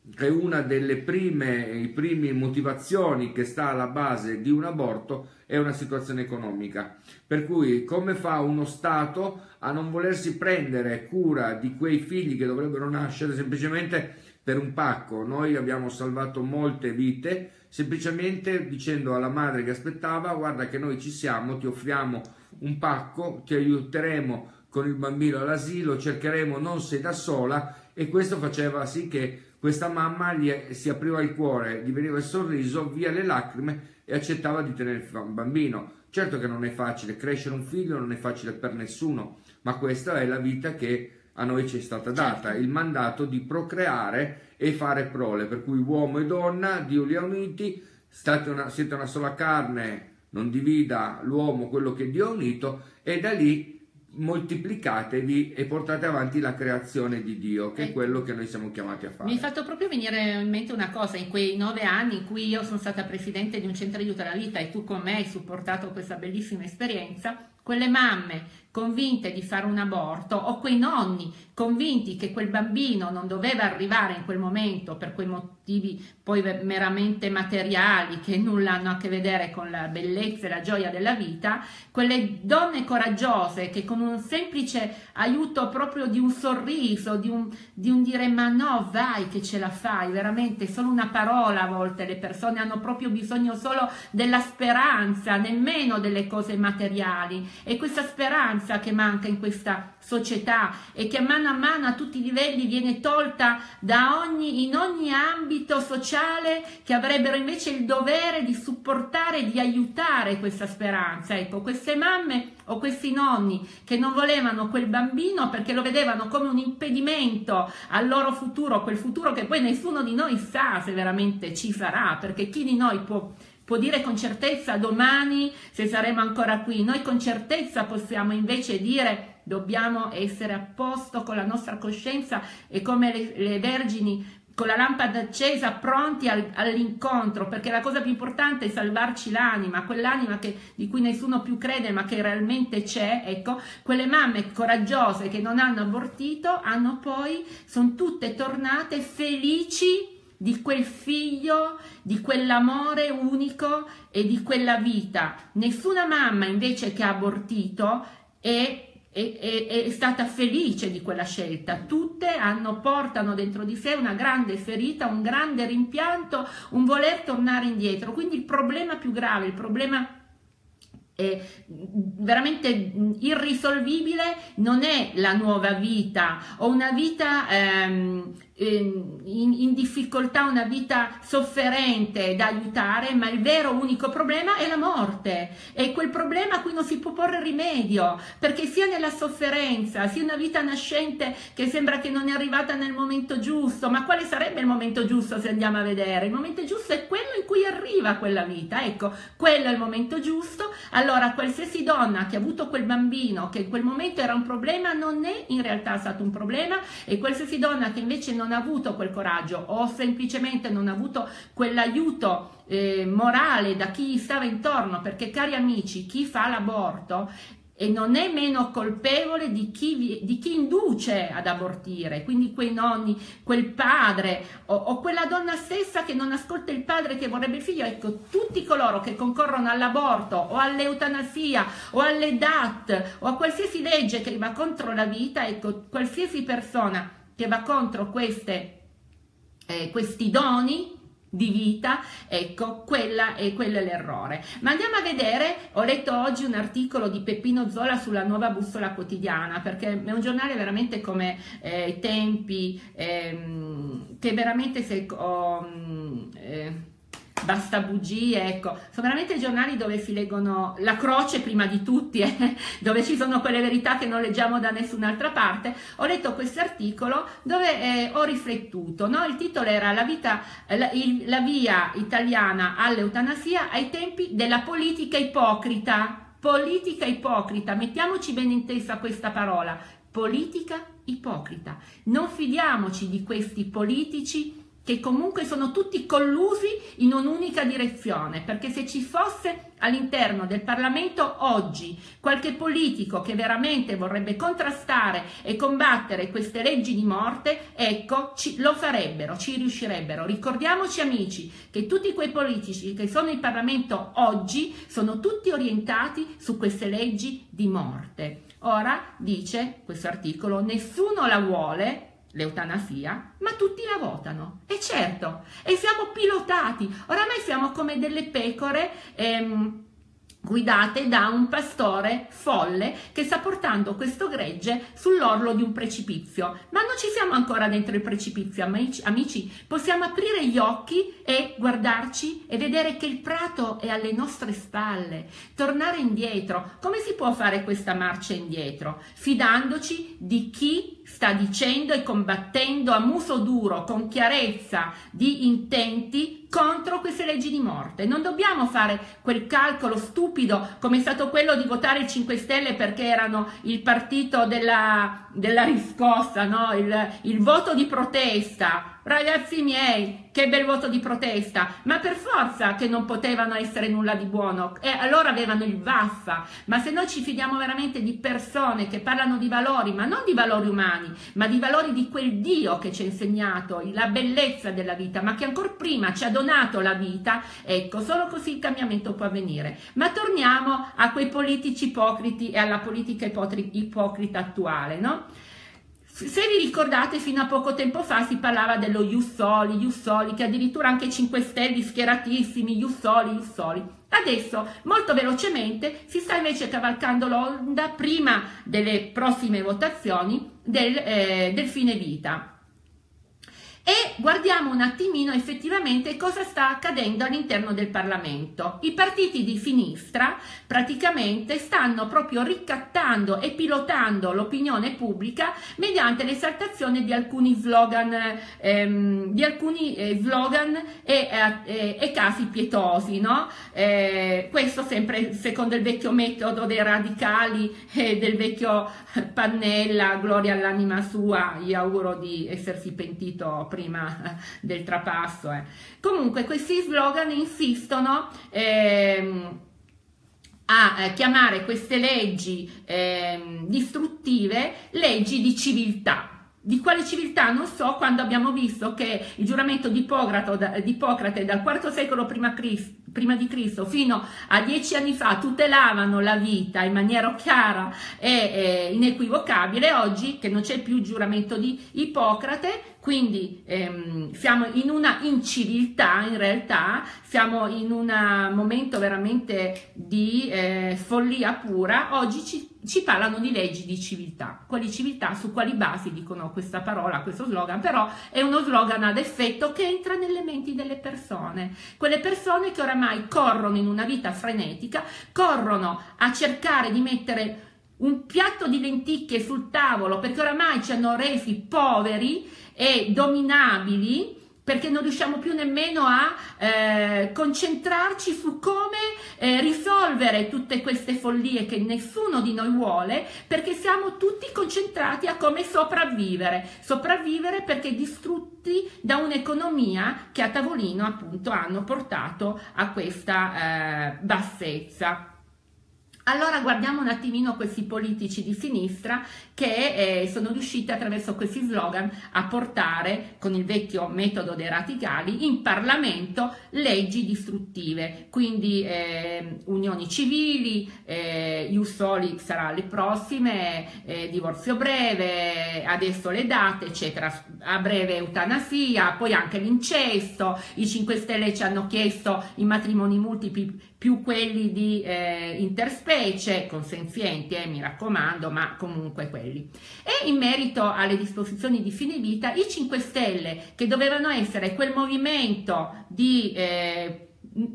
che una delle prime, i primi motivazioni che sta alla base di un aborto è una situazione economica. Per cui come fa uno Stato a non volersi prendere cura di quei figli che dovrebbero nascere semplicemente per un pacco? Noi abbiamo salvato molte vite semplicemente dicendo alla madre che aspettava: guarda che noi ci siamo, ti offriamo un pacco, ti aiuteremo con il bambino all'asilo, cercheremo, non sei da sola. E questo faceva sì che questa mamma gli si apriva il cuore, gli veniva il sorriso, via le lacrime, e accettava di tenere il bambino. Certo che non è facile, crescere un figlio non è facile per nessuno, ma questa è la vita che a noi ci è stata data, certo. Il mandato di procreare e fare prole, per cui uomo e donna, Dio li ha uniti, state una, siete una sola carne, non divida l'uomo quello che Dio ha unito, e da lì moltiplicatevi e portate avanti la creazione di Dio, che ecco, è quello che noi siamo chiamati a fare. Mi hai fatto proprio venire in mente una cosa: in quei nove anni in cui io sono stata presidente di un centro aiuto alla vita e tu con me hai supportato questa bellissima esperienza, quelle mamme convinte di fare un aborto, o quei nonni convinti che quel bambino non doveva arrivare in quel momento per quei motivi poi meramente materiali che nulla hanno a che vedere con la bellezza e la gioia della vita, quelle donne coraggiose che con un semplice aiuto proprio di un sorriso, di un, di un dire ma no, vai che ce la fai, veramente solo una parola, a volte le persone hanno proprio bisogno solo della speranza, nemmeno delle cose materiali, e questa speranza che manca in questa società e che a mano a mano a tutti i livelli viene tolta da ogni, in ogni ambito sociale, che avrebbero invece il dovere di supportare e di aiutare questa speranza. Ecco, queste mamme o questi nonni che non volevano quel bambino perché lo vedevano come un impedimento al loro futuro, quel futuro che poi nessuno di noi sa se veramente ci sarà, perché chi di noi può può dire con certezza domani se saremo ancora qui? Noi con certezza possiamo invece dire dobbiamo essere a posto con la nostra coscienza e come le, le vergini con la lampada accesa, pronti al, all'incontro, perché la cosa più importante è salvarci l'anima, quell'anima che, di cui nessuno più crede ma che realmente c'è. Ecco, quelle mamme coraggiose che non hanno abortito hanno poi, sono tutte tornate felici di quel figlio, di quell'amore unico e di quella vita. Nessuna mamma invece che ha abortito è, è, è, è stata felice di quella scelta. Tutte hanno, portano dentro di sé una grande ferita, un grande rimpianto, un voler tornare indietro. Quindi il problema più grave, il problema è veramente irrisolvibile, non è la nuova vita o una vita ehm, in, in difficoltà, una vita sofferente da aiutare, ma il vero unico problema è la morte, è quel problema a cui non si può porre rimedio, perché sia nella sofferenza, sia una vita nascente che sembra che non è arrivata nel momento giusto. Ma quale sarebbe il momento giusto se andiamo a vedere? Il momento giusto è quello in cui arriva quella vita, ecco, quello è il momento giusto. Allora qualsiasi donna che ha avuto quel bambino che in quel momento era un problema non è in realtà stato un problema, e qualsiasi donna che invece non ha avuto quel coraggio o semplicemente non ha avuto quell'aiuto eh, morale da chi gli stava intorno, perché cari amici, chi fa l'aborto e non è meno colpevole di chi, vi, di chi induce ad abortire, quindi quei nonni, quel padre o, o quella donna stessa che non ascolta il padre che vorrebbe il figlio. Ecco, tutti coloro che concorrono all'aborto o all'eutanasia o alle D A T o a qualsiasi legge che va contro la vita, ecco, qualsiasi persona che va contro queste, eh, questi doni di vita, ecco, quella è, quello è l'errore. Ma andiamo a vedere, ho letto oggi un articolo di Peppino Zola sulla Nuova Bussola Quotidiana, perché è un giornale veramente come eh, i tempi, ehm, che veramente se... Oh, eh, basta bugie, ecco, sono veramente giornali dove si leggono la croce prima di tutti, eh, dove ci sono quelle verità che non leggiamo da nessun'altra parte. Ho letto questo articolo dove eh, ho riflettuto, no? Il titolo era la, vita, la, il, la via italiana all'eutanasia ai tempi della politica ipocrita. Politica ipocrita, mettiamoci bene in testa questa parola, politica ipocrita. Non fidiamoci di questi politici che comunque sono tutti collusi in un'unica direzione, perché se ci fosse all'interno del Parlamento oggi qualche politico che veramente vorrebbe contrastare e combattere queste leggi di morte, ecco, ci, lo farebbero, ci riuscirebbero. Ricordiamoci, amici, che tutti quei politici che sono in Parlamento oggi sono tutti orientati su queste leggi di morte. Ora, dice questo articolo, nessuno la vuole, l'eutanasia, ma tutti la votano. E certo, e siamo pilotati, oramai siamo come delle pecore ehm, guidate da un pastore folle che sta portando questo gregge sull'orlo di un precipizio. Ma non ci siamo ancora dentro il precipizio, amici, amici, possiamo aprire gli occhi e guardarci e vedere che il prato è alle nostre spalle, tornare indietro. Come si può fare questa marcia indietro? Fidandoci di chi sta dicendo e combattendo a muso duro, con chiarezza di intenti, contro queste leggi di morte. Non dobbiamo fare quel calcolo stupido come è stato quello di votare il cinque Stelle perché erano il partito della, della riscossa, no? il, il voto di protesta. Ragazzi miei, che bel voto di protesta, ma per forza che non potevano essere nulla di buono, e allora avevano il vaffa. Ma se noi ci fidiamo veramente di persone che parlano di valori, ma non di valori umani, ma di valori di quel Dio che ci ha insegnato la bellezza della vita, ma che ancora prima ci ha donato la vita, ecco, solo così il cambiamento può avvenire. Ma torniamo a quei politici ipocriti e alla politica ipocrita attuale, no? Se vi ricordate, fino a poco tempo fa si parlava dello Ius Soli, Ius Soli, che addirittura anche i cinque Stelle schieratissimi, Ius Soli, Ius Soli. Adesso, molto velocemente, si sta invece cavalcando l'onda prima delle prossime votazioni del, eh, del fine vita. E guardiamo un attimino effettivamente cosa sta accadendo all'interno del Parlamento. I partiti di sinistra praticamente stanno proprio ricattando e pilotando l'opinione pubblica mediante l'esaltazione di alcuni slogan, ehm, di alcuni eh, slogan e, eh, e casi pietosi, no? Eh, questo sempre secondo il vecchio metodo dei radicali e del vecchio Pannella, gloria all'anima sua, gli auguro di essersi pentito prima del trapasso. Eh. Comunque questi slogan insistono ehm, a eh, chiamare queste leggi ehm, distruttive leggi di civiltà. Di quale civiltà non so, quando abbiamo visto che il giuramento di Ippocrate, di Ippocrate dal quarto secolo prima, Cristo, prima di Cristo fino a dieci anni fa tutelavano la vita in maniera chiara e eh, inequivocabile, oggi che non c'è più il giuramento di Ippocrate, quindi ehm, siamo in una inciviltà, in realtà siamo in un momento veramente di eh, follia pura. Oggi ci, ci parlano di leggi di civiltà. Quali civiltà? Su quali basi dicono questa parola, questo slogan? Però è uno slogan ad effetto che entra nelle menti delle persone, quelle persone che oramai corrono in una vita frenetica, corrono a cercare di mettere un piatto di lenticchie sul tavolo perché oramai ci hanno resi poveri e dominabili, perché non riusciamo più nemmeno a eh, concentrarci su come eh, risolvere tutte queste follie che nessuno di noi vuole, perché siamo tutti concentrati a come sopravvivere, sopravvivere perché distrutti da un'economia che a tavolino appunto hanno portato a questa eh, bassezza. Allora guardiamo un attimino questi politici di sinistra che eh, sono riusciti attraverso questi slogan a portare, con il vecchio metodo dei radicali, in Parlamento leggi distruttive, quindi eh, unioni civili, eh, Ius Soli sarà le prossime, eh, divorzio breve, adesso le date, eccetera, a breve eutanasia, poi anche l'incesto, i cinque Stelle ci hanno chiesto i matrimoni multipli più quelli di eh, interspecie, consenzienti, eh, mi raccomando, ma comunque quelli. E in merito alle disposizioni di fine vita, i cinque Stelle, che dovevano essere quel movimento di eh,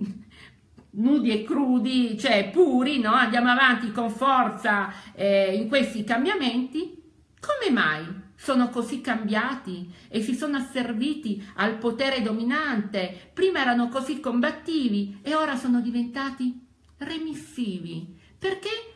nudi e crudi, cioè puri, no? Andiamo avanti con forza eh, in questi cambiamenti, come mai sono così cambiati e si sono asserviti al potere dominante? Prima erano così combattivi e ora sono diventati remissivi. Perché?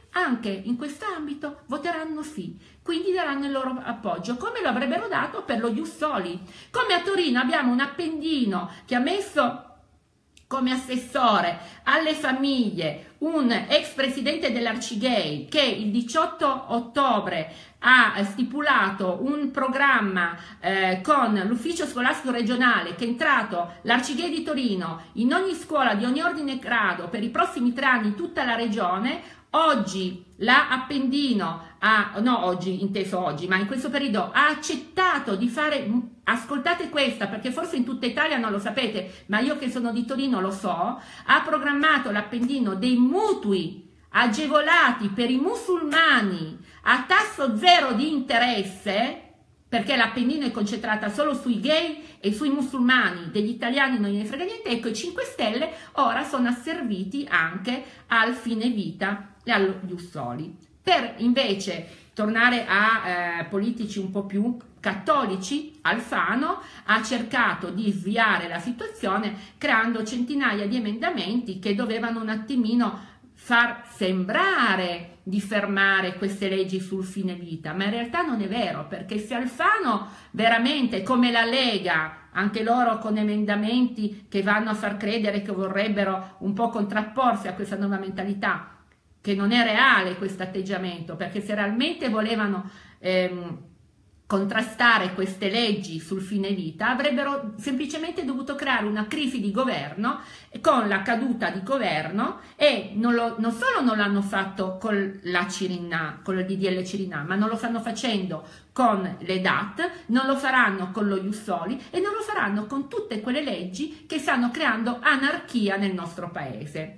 anche in quest'ambito voteranno sì, quindi daranno il loro appoggio, come lo avrebbero dato per lo Ius Soli. Come a Torino abbiamo un Appendino che ha messo come assessore alle famiglie un ex presidente dell'Arcigay che il diciotto ottobre ha stipulato un programma eh, con l'ufficio scolastico regionale, che è entrato l'Arcigay di Torino in ogni scuola di ogni ordine e grado per i prossimi tre anni in tutta la regione. Oggi la Appendino ha, no oggi, inteso oggi, ma in questo periodo ha accettato di fare, ascoltate questa perché forse in tutta Italia non lo sapete, ma io che sono di Torino lo so, ha programmato l'Appendino dei mutui agevolati per i musulmani a tasso zero di interesse, perché l'Appendino è concentrata solo sui gay e sui musulmani, degli italiani non gliene frega niente. Ecco, i cinque Stelle ora sono asserviti anche al fine vita e allo Ius Soli. Per invece tornare a eh, politici un po' più cattolici, Alfano ha cercato di sviare la situazione creando centinaia di emendamenti che dovevano un attimino far sembrare di fermare queste leggi sul fine vita, ma in realtà non è vero, perché se Alfano veramente, come la Lega, anche loro con emendamenti che vanno a far credere che vorrebbero un po' contrapporsi a questa nuova mentalità, che non è reale questo atteggiamento, perché se realmente volevano ehm, contrastare queste leggi sul fine vita avrebbero semplicemente dovuto creare una crisi di governo con la caduta di governo, e non, lo, non solo non l'hanno fatto con la Cirinnà, con il D D L Cirinnà, ma non lo stanno facendo con le D A T, non lo faranno con lo Ius Soli e non lo faranno con tutte quelle leggi che stanno creando anarchia nel nostro paese.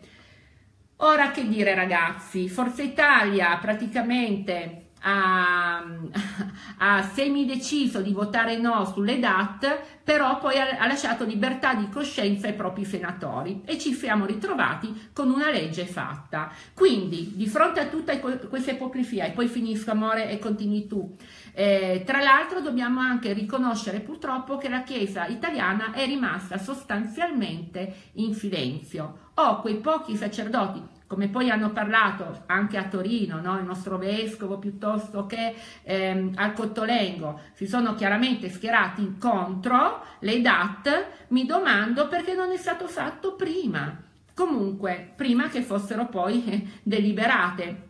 Ora che dire, ragazzi, Forza Italia praticamente ha, ha semideciso di votare no sulle D A T, però poi ha, ha lasciato libertà di coscienza ai propri senatori e ci siamo ritrovati con una legge fatta. Quindi, di fronte a tutta questa ipocrisia, e poi finisco amore e continui tu, eh, tra l'altro dobbiamo anche riconoscere purtroppo che la Chiesa italiana è rimasta sostanzialmente in silenzio. O quei pochi sacerdoti, come poi hanno parlato anche a Torino, no? Il nostro vescovo piuttosto che ehm, al Cottolengo, si sono chiaramente schierati contro le D A T, mi domando perché non è stato fatto prima, comunque prima che fossero poi eh, deliberate.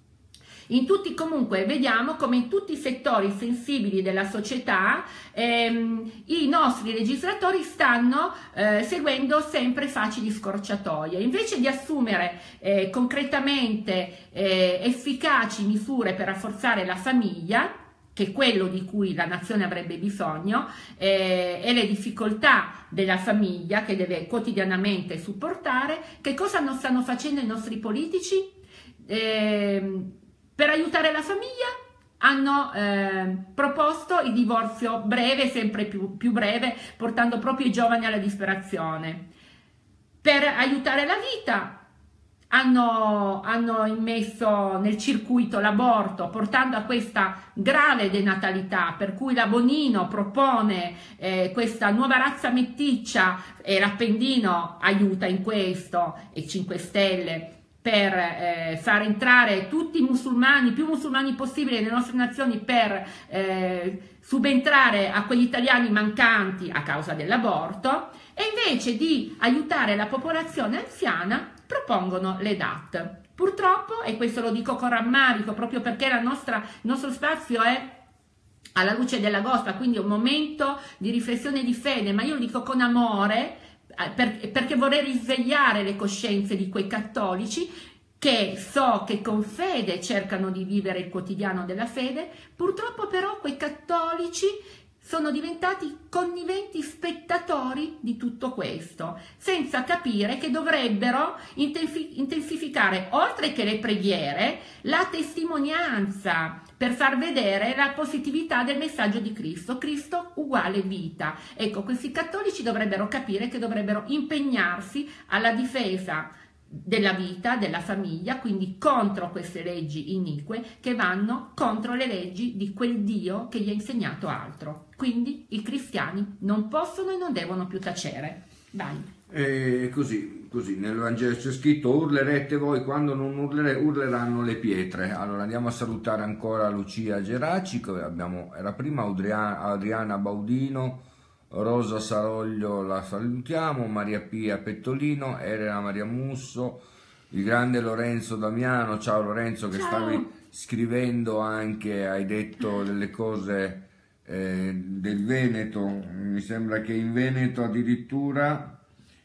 In tutti, comunque, vediamo come in tutti i settori sensibili della società ehm, i nostri legislatori stanno eh, seguendo sempre facili scorciatoie. Invece di assumere eh, concretamente eh, efficaci misure per rafforzare la famiglia, che è quello di cui la nazione avrebbe bisogno, eh, e le difficoltà della famiglia che deve quotidianamente supportare, che cosa non stanno facendo i nostri politici? Eh, Per aiutare la famiglia hanno eh, proposto il divorzio breve, sempre più, più breve, portando proprio i giovani alla disperazione. Per aiutare la vita hanno, hanno immesso nel circuito l'aborto, portando a questa grave denatalità, per cui la Bonino propone eh, questa nuova razza meticcia e l'Appendino aiuta in questo, e cinque Stelle, per eh, far entrare tutti i musulmani, più musulmani possibili nelle nostre nazioni, per eh, subentrare a quegli italiani mancanti a causa dell'aborto, e invece di aiutare la popolazione anziana propongono le D A T. Purtroppo, e questo lo dico con rammarico proprio perché la nostra, il nostro spazio è alla luce dell'agosto, quindi è un momento di riflessione e di fede, ma io lo dico con amore, perché vorrei risvegliare le coscienze di quei cattolici che so che con fede cercano di vivere il quotidiano della fede. Purtroppo però quei cattolici sono diventati conniventi spettatori di tutto questo, senza capire che dovrebbero intensificare, oltre che le preghiere, la testimonianza, per far vedere la positività del messaggio di Cristo. Cristo uguale vita. Ecco, questi cattolici dovrebbero capire che dovrebbero impegnarsi alla difesa della vita, della famiglia, quindi contro queste leggi inique che vanno contro le leggi di quel Dio che gli ha insegnato altro. Quindi i cristiani non possono e non devono più tacere. Vai. È così. così nel Vangelo c'è scritto: urlerete voi quando non urlere, urleranno le pietre. Allora andiamo a salutare ancora Lucia Geraci, che abbiamo, era prima Adriana, Adriana Baudino, Rosa Saroglio la salutiamo, Maria Pia Pettolino, Elena Maria Musso, il grande Lorenzo Damiano. Ciao Lorenzo, che Ciao. stavi scrivendo anche, hai detto delle cose eh, del Veneto, mi sembra che in Veneto addirittura,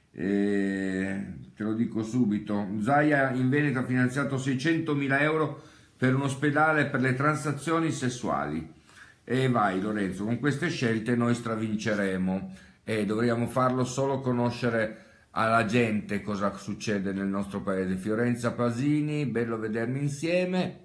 eh, te lo dico subito, Zaia in Veneto ha finanziato seicentomila euro per un ospedale per le transazioni sessuali. E vai Lorenzo, con queste scelte noi stravinceremo e dovremmo farlo solo conoscere alla gente cosa succede nel nostro paese. Fiorenza Pasini, bello vedermi insieme,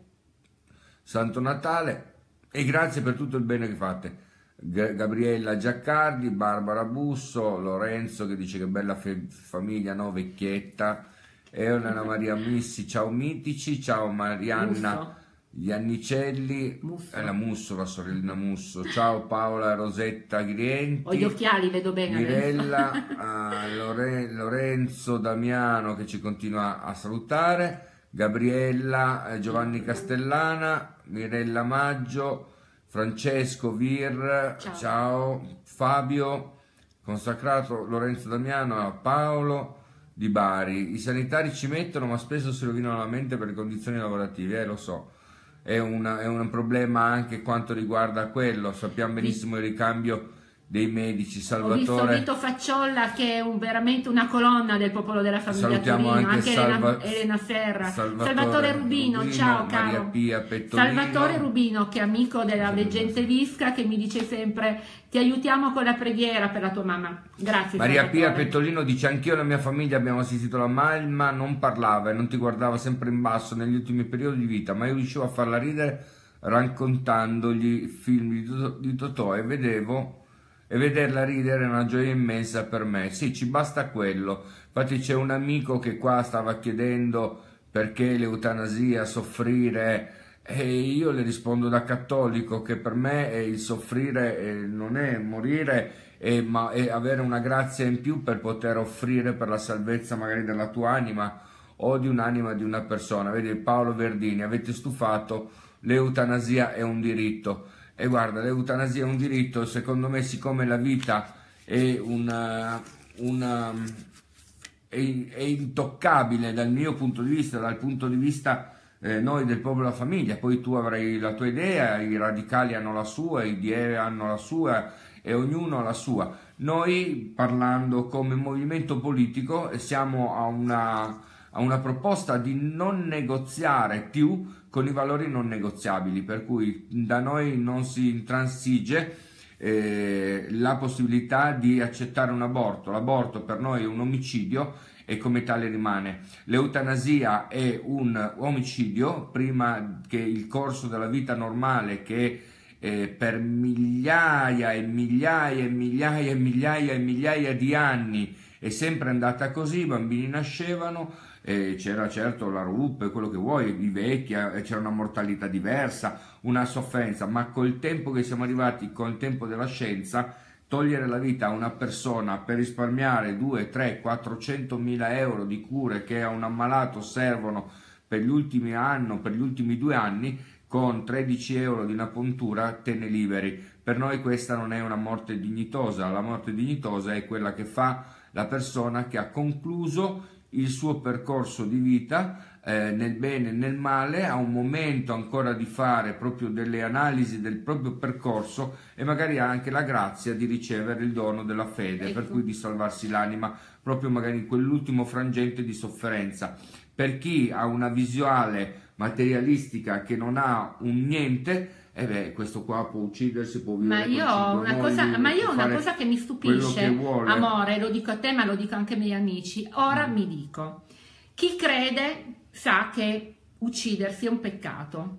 Santo Natale e grazie per tutto il bene che fate. Gabriella Giaccardi, Barbara Busso, Lorenzo che dice che bella famiglia, no, vecchietta, Elena Maria Missi, ciao mitici, ciao Marianna Musso. Iannicelli, Musso. è la Musso, la sorellina Musso, ciao Paola Rosetta Grienti, Ho gli occhiali, vedo bene Mirella, uh, Lore, Lorenzo Damiano che ci continua a salutare, Gabriella, eh, Giovanni Castellana, Mirella Maggio, Francesco Vir, Ciao. ciao, Fabio, consacrato Lorenzo Damiano, a Paolo di Bari. I sanitari ci mettono ma spesso si rovinano la mente per le condizioni lavorative, eh lo so, è, una, è un problema anche quanto riguarda quello, sappiamo benissimo il ricambio dei medici. Ho visto Salvatore, Vito Facciolla che è un, veramente una colonna del popolo della famiglia salutiamo Torino, anche, anche Salva, Elena, Elena Serra, Salvatore, Salvatore Rubino, Rubino, ciao Maria caro. Pia Pettolino, Salvatore Rubino che è amico della veggente Visca, che mi dice sempre ti aiutiamo con la preghiera per la tua mamma. Grazie Maria Salvatore. Pia Pettolino dice: anch'io e la mia famiglia abbiamo assistito alla mamma, non parlava e non ti guardava, sempre in basso negli ultimi periodi di vita, ma io riuscivo a farla ridere raccontandogli film di, Totò, di Totò e vedevo e vederla ridere è una gioia immensa per me. Sì, ci basta quello. Infatti c'è un amico che qua stava chiedendo perché l'eutanasia, soffrire, e io le rispondo da cattolico che per me il soffrire non è morire, è, ma è avere una grazia in più per poter offrire per la salvezza magari della tua anima o di un'anima di una persona. Vedi Paolo Verdini, avete stufato, l'eutanasia è un diritto. E guarda, l'eutanasia è un diritto, secondo me, siccome la vita è una, una è, è intoccabile dal mio punto di vista, dal punto di vista eh, noi del popolo della famiglia, poi tu avrai la tua idea, i radicali hanno la sua, i D E hanno la sua e ognuno ha la sua. Noi, parlando come movimento politico, siamo a una, a una proposta di non negoziare più con i valori non negoziabili, per cui da noi non si intransige eh, la possibilità di accettare un aborto. L'aborto per noi è un omicidio e come tale rimane. L'eutanasia è un omicidio prima che il corso della vita normale, che eh, per migliaia e migliaia e migliaia e migliaia e migliaia di anni è sempre andata così, i bambini nascevano, eh, c'era certo la ruppe, quello che vuoi, i vecchi, eh, c'era una mortalità diversa, una sofferenza, ma col tempo che siamo arrivati, col tempo della scienza, togliere la vita a una persona per risparmiare due, tre, quattrocento mila euro di cure che a un ammalato servono per gli ultimi anni, per gli ultimi due anni, con tredici euro di una puntura te ne liberi. Per noi questa non è una morte dignitosa, la morte dignitosa è quella che fa la persona che ha concluso il suo percorso di vita eh, nel bene e nel male, ha un momento ancora di fare proprio delle analisi del proprio percorso e magari ha anche la grazia di ricevere il dono della fede, ecco. Per cui di salvarsi l'anima proprio magari in quell'ultimo frangente di sofferenza. Per chi ha una visuale materialistica che non ha un niente, e eh beh, questo qua può uccidersi, può vivere. Ma io ho una, mogli, cosa, ma io una cosa che mi stupisce, che amore, lo dico a te ma lo dico anche ai miei amici, ora mm. mi dico, chi crede sa che uccidersi è un peccato,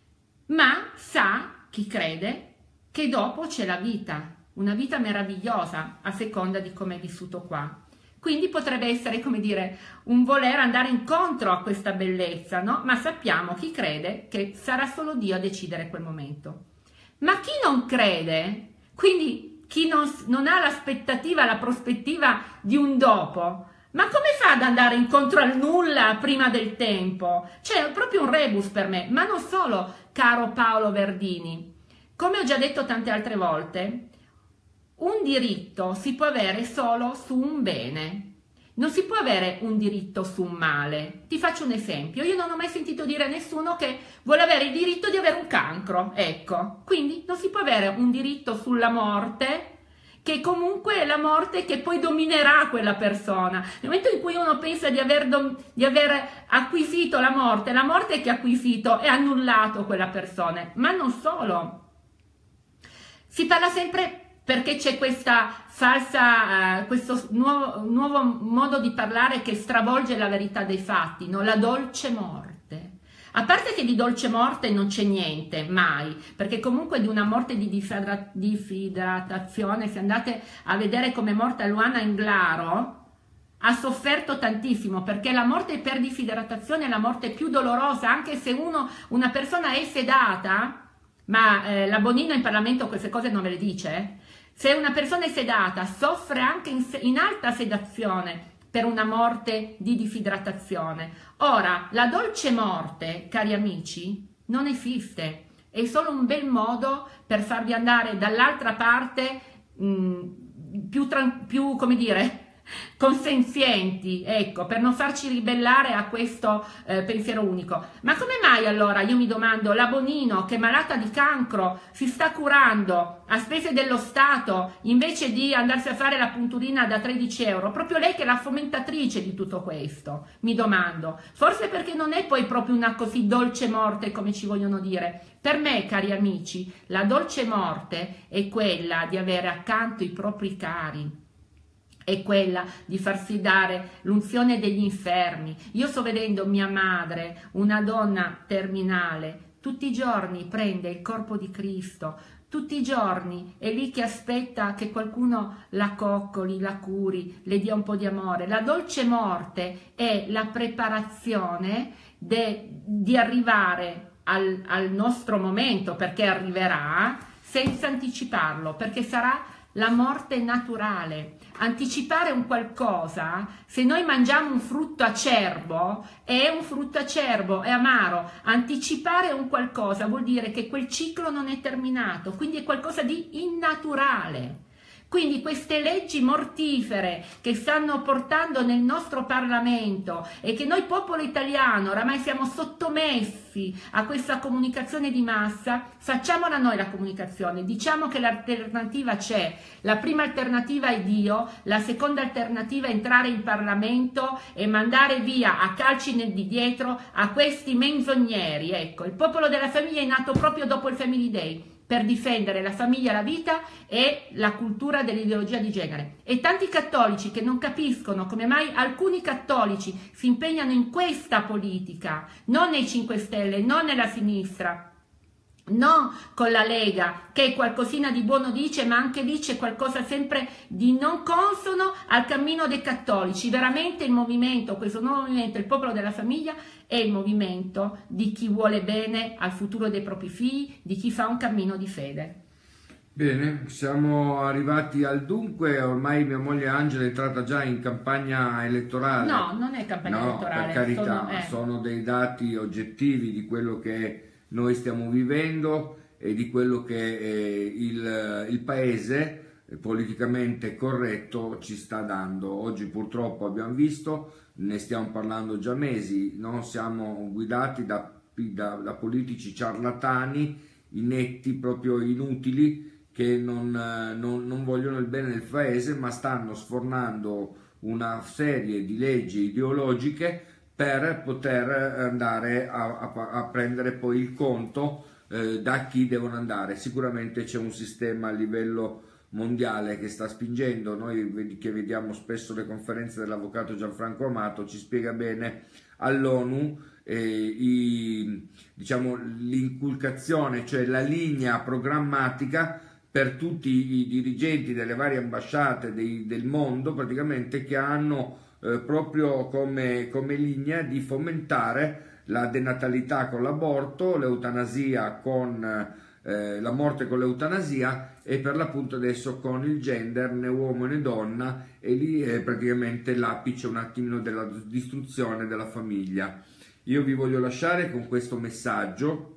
ma sa, chi crede, che dopo c'è la vita, una vita meravigliosa a seconda di come è vissuto qua. Quindi potrebbe essere, come dire, un voler andare incontro a questa bellezza, no? Ma sappiamo, chi crede, che sarà solo Dio a decidere quel momento. Ma chi non crede, quindi chi non, non ha l'aspettativa, la prospettiva di un dopo, Ma come fa ad andare incontro al nulla prima del tempo? C'è proprio un rebus per me, ma non solo, caro Paolo Verdini. Come ho già detto tante altre volte, un diritto si può avere solo su un bene. Non si può avere un diritto su un male. Ti faccio un esempio. Io non ho mai sentito dire a nessuno che vuole avere il diritto di avere un cancro. Ecco, quindi non si può avere un diritto sulla morte, che comunque è la morte che poi dominerà quella persona. Nel momento in cui uno pensa di aver, di aver acquisito la morte, la morte che ha acquisito è annullato quella persona. Ma non solo. Si parla sempre... perché c'è questa falsa, uh, questo nuovo, nuovo modo di parlare che stravolge la verità dei fatti, no? La dolce morte. A parte che di dolce morte non c'è niente, mai, perché comunque di una morte di disidratazione, se andate a vedere come è morta Luana Englaro, ha sofferto tantissimo, perché la morte per disidratazione è la morte più dolorosa, anche se uno, una persona è sedata, ma eh, la Bonino in Parlamento queste cose non ve le dice, eh? Se una persona è sedata, soffre anche in, in alta sedazione per una morte di disidratazione. Ora, la dolce morte, cari amici, non esiste. È solo un bel modo per farvi andare dall'altra parte mh, più, più, come dire, consenzienti, ecco, per non farci ribellare a questo eh, pensiero unico. Ma come mai allora, io mi domando, la Bonino che è malata di cancro si sta curando a spese dello Stato invece di andarsi a fare la punturina da tredici euro, proprio lei che è la fomentatrice di tutto questo? Mi domando, forse perché non è poi proprio una così dolce morte come ci vogliono dire. Per me, cari amici, la dolce morte è quella di avere accanto i propri cari, è quella di farsi dare l'unzione degli infermi. Io sto vedendo mia madre, una donna terminale, tutti i giorni prende il corpo di Cristo, tutti i giorni è lì che aspetta che qualcuno la coccoli, la curi, le dia un po' di amore. La dolce morte è la preparazione de, di arrivare al, al nostro momento, perché arriverà, senza anticiparlo, perché sarà la morte naturale. Anticipare un qualcosa, se noi mangiamo un frutto acerbo, è un frutto acerbo, è amaro. Anticipare un qualcosa vuol dire che quel ciclo non è terminato, quindi è qualcosa di innaturale. Quindi queste leggi mortifere che stanno portando nel nostro Parlamento e che noi popolo italiano oramai siamo sottomessi a questa comunicazione di massa, facciamola noi la comunicazione, diciamo che l'alternativa c'è, la prima alternativa è Dio, la seconda alternativa è entrare in Parlamento e mandare via a calci nel di dietro a questi menzogneri. Ecco, il popolo della famiglia è nato proprio dopo il Family Day, per difendere la famiglia, la vita e la cultura dell'ideologia di genere. E tanti cattolici che non capiscono come mai alcuni cattolici si impegnano in questa politica, non nei cinque Stelle, non nella sinistra, non con la Lega, che qualcosina di buono dice, ma anche lì c'è qualcosa sempre di non consono al cammino dei cattolici. Veramente il movimento, questo nuovo movimento, il popolo della famiglia, è il movimento di chi vuole bene al futuro dei propri figli, di chi fa un cammino di fede. Bene, siamo arrivati al dunque, ormai mia moglie Angela è entrata già in campagna elettorale. No, non è campagna no, elettorale. Per carità, sono, eh. sono dei dati oggettivi di quello che noi stiamo vivendo e di quello che eh, il, il paese eh, politicamente corretto ci sta dando. Oggi purtroppo abbiamo visto, ne stiamo parlando già mesi, no? Siamo guidati da, da, da politici ciarlatani, inetti, proprio inutili, che non, non, non vogliono il bene del paese, ma stanno sfornando una serie di leggi ideologiche per poter andare a, a, a prendere poi il conto eh, da chi devono andare. Sicuramente c'è un sistema a livello mondiale che sta spingendo. Noi che vediamo spesso le conferenze dell'avvocato Gianfranco Amato, ci spiega bene all'ONU eh, i, diciamo, l'inculcazione, cioè la linea programmatica per tutti i dirigenti delle varie ambasciate dei, del mondo, praticamente, che hanno Eh, proprio come, come linea di fomentare la denatalità con l'aborto, l'eutanasia con eh, la morte con l'eutanasia e per l'appunto adesso con il gender, né uomo né donna, e lì è praticamente l'apice un attimino della distruzione della famiglia. Io vi voglio lasciare con questo messaggio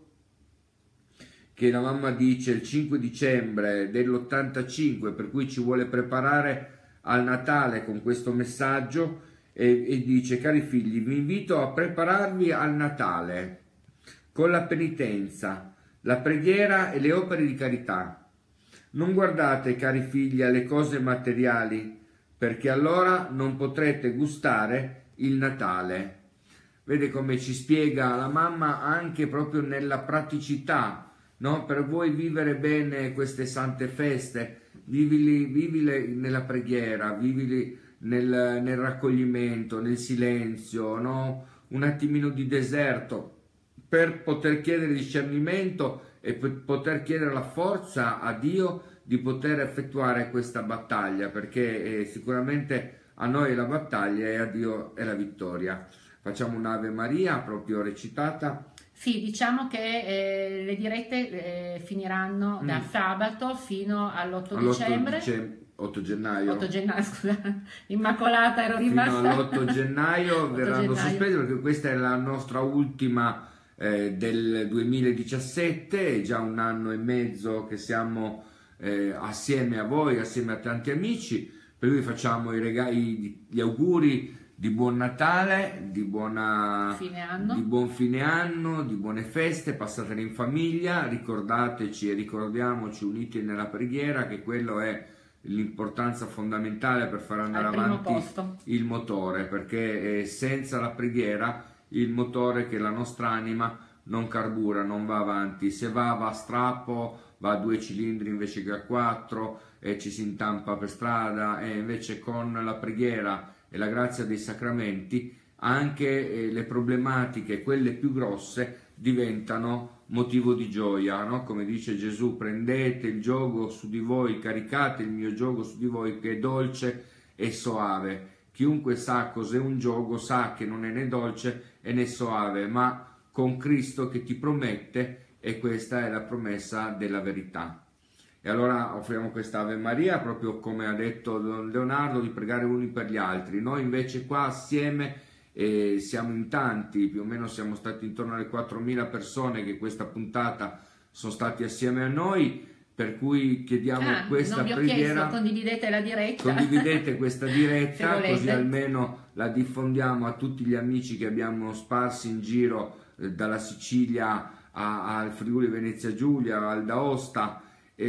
che la mamma dice il cinque dicembre dell'ottantacinque, per cui ci vuole preparare al Natale con questo messaggio, e, e dice: cari figli, vi invito a prepararvi al Natale con la penitenza, la preghiera e le opere di carità. Non guardate, cari figli, alle cose materiali, perché allora non potrete gustare il Natale. Vede come ci spiega la mamma anche proprio nella praticità, no? Per voi vivere bene queste sante feste, vivili, vivile nella preghiera, vivili nel, nel raccoglimento, nel silenzio, no? Un attimino di deserto, per poter chiedere discernimento e per poter chiedere la forza a Dio di poter effettuare questa battaglia, perché eh, sicuramente a noi è la battaglia e a Dio è la vittoria. Facciamo un'Ave Maria proprio recitata. Sì, diciamo che eh, le dirette eh, finiranno mm. da sabato fino all'otto dicembre. Dicem- otto gennaio. otto gennaio, scusa, Immacolata ero rimasta. Fino all'otto gennaio verranno gennaio. sospese, perché questa è la nostra ultima eh, del duemiladiciassette, è già un anno e mezzo che siamo eh, assieme a voi, assieme a tanti amici, per cui facciamo i regali, gli auguri di buon Natale, di, buona, fine anno. di buon fine anno, di buone feste, passatele in famiglia, ricordateci e ricordiamoci uniti nella preghiera, che quello è l'importanza fondamentale per far andare Al primo avanti posto. il motore, perché è senza la preghiera il motore che la nostra anima non carbura, non va avanti, se va va a strappo, va a due cilindri invece che a quattro e ci si intampa per strada, e invece con la preghiera e la grazia dei sacramenti anche eh, le problematiche, quelle più grosse, diventano motivo di gioia, no? Come dice Gesù: prendete il giogo su di voi, caricate il mio giogo su di voi, che è dolce e soave. Chiunque sa cos'è un giogo sa che non è né dolce né soave, ma con Cristo che ti promette, e questa è la promessa della verità. E allora offriamo questa Ave Maria, proprio come ha detto Don Leonardo, di pregare uni per gli altri. Noi invece qua assieme eh, siamo in tanti, più o meno siamo stati intorno alle quattromila persone che questa puntata sono stati assieme a noi, per cui chiediamo ah, questa non vi ho preghiera. Chiesto, condividete la diretta. Condividete questa diretta, così almeno la diffondiamo a tutti gli amici che abbiamo sparsi in giro eh, dalla Sicilia a, al Friuli Venezia Giulia, al D'Aosta.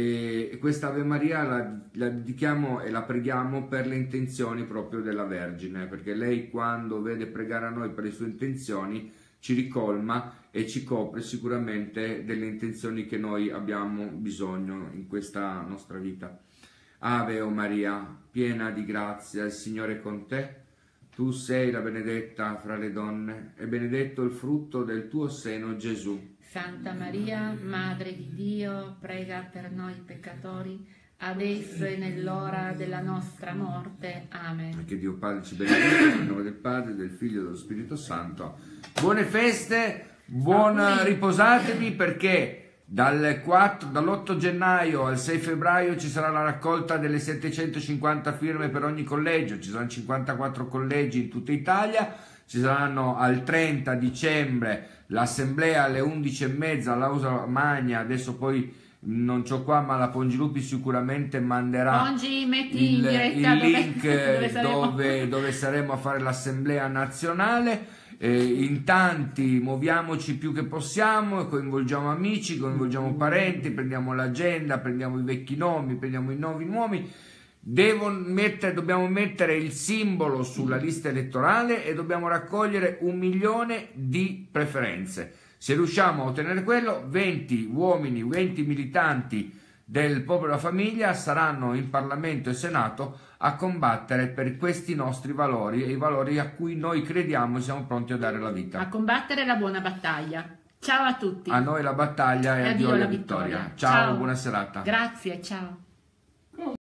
E questa Ave Maria la, la dedichiamo e la preghiamo per le intenzioni proprio della Vergine, perché lei, quando vede pregare a noi per le sue intenzioni, ci ricolma e ci copre sicuramente delle intenzioni che noi abbiamo bisogno in questa nostra vita. Ave o Maria, piena di grazia, il Signore è con te. Tu sei la benedetta fra le donne, e benedetto il frutto del tuo seno, Gesù. Santa Maria, Madre di Dio, prega per noi peccatori, adesso e nell'ora della nostra morte. Amen. Che Dio Padre ci benedica, nel nome del Padre, del Figlio e dello Spirito Santo. Buone feste, buon riposatevi, perché dal quattro, dall'otto gennaio al sei febbraio ci sarà la raccolta delle settecentocinquanta firme per ogni collegio. Ci saranno cinquantaquattro collegi in tutta Italia. Ci saranno al trenta dicembre l'assemblea alle undici e mezza all'Aula Magna. Adesso poi non c'ho qua, ma la Pongilupi sicuramente manderà Pongi, metti il, in diretta il dove, link dove, saremo. dove, dove saremo a fare l'assemblea nazionale. Eh, in tanti muoviamoci più che possiamo, coinvolgiamo amici, coinvolgiamo parenti, prendiamo l'agenda, prendiamo i vecchi nomi, prendiamo i nuovi nomi. Devo mettere, dobbiamo mettere il simbolo sulla lista elettorale e dobbiamo raccogliere un milione di preferenze. Se riusciamo a ottenere quello, venti uomini, venti militanti del Popolo della Famiglia saranno in Parlamento e Senato a combattere per questi nostri valori, e i valori a cui noi crediamo e siamo pronti a dare la vita. A combattere la buona battaglia. Ciao a tutti. A noi la battaglia e, e a Dio la vittoria. vittoria. Ciao, ciao, buona serata. Grazie, ciao.